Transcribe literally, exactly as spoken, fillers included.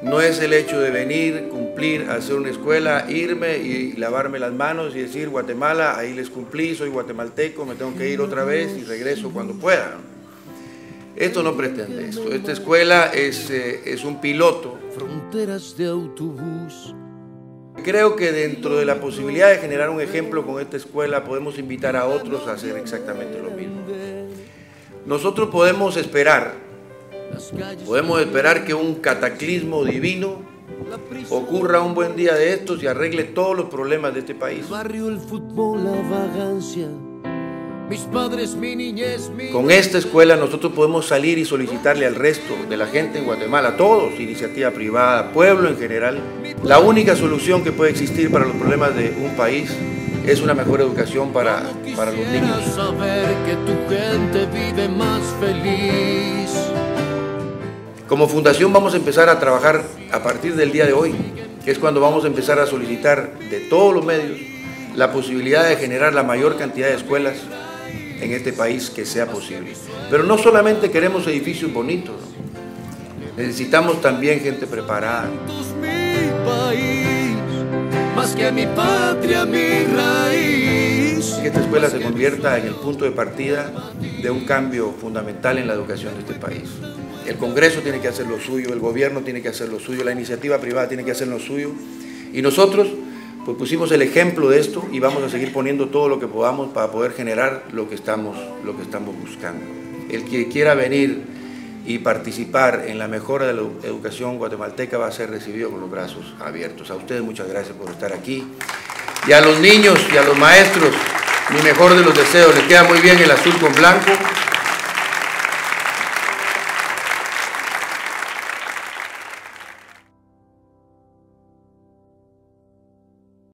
no es el hecho de venir, cumplir, hacer una escuela, irme y lavarme las manos y decir Guatemala, ahí les cumplí, soy guatemalteco, me tengo que ir otra vez y regreso cuando pueda. Esto no pretende esto. Esta escuela es, eh, es un piloto. Fronteras de autobús. Creo que dentro de la posibilidad de generar un ejemplo con esta escuela podemos invitar a otros a hacer exactamente lo mismo. Nosotros podemos esperar, podemos esperar que un cataclismo divino ocurra un buen día de estos y arregle todos los problemas de este país. Barrio, el fútbol, la vagancia. Mis padres, mi niñez, mi... Con esta escuela nosotros podemos salir y solicitarle al resto de la gente en Guatemala, a todos, iniciativa privada, pueblo en general, la única solución que puede existir para los problemas de un país es una mejor educación para, para los niños. Saber que tu gente vive más feliz. Como fundación vamos a empezar a trabajar a partir del día de hoy, que es cuando vamos a empezar a solicitar de todos los medios la posibilidad de generar la mayor cantidad de escuelas en este país que sea posible. Pero no solamente queremos edificios bonitos, ¿no? Necesitamos también gente preparada. Mi país, más que mi patria, mi raíz. Que esta escuela se convierta en el punto de partida de un cambio fundamental en la educación de este país. El Congreso tiene que hacer lo suyo, el gobierno tiene que hacer lo suyo, la iniciativa privada tiene que hacer lo suyo y nosotros pues pusimos el ejemplo de esto y vamos a seguir poniendo todo lo que podamos para poder generar lo que estamos, lo que estamos buscando. El que quiera venir y participar en la mejora de la educación guatemalteca va a ser recibido con los brazos abiertos. A ustedes muchas gracias por estar aquí. Y a los niños y a los maestros, mi mejor de los deseos. Les queda muy bien el azul con blanco.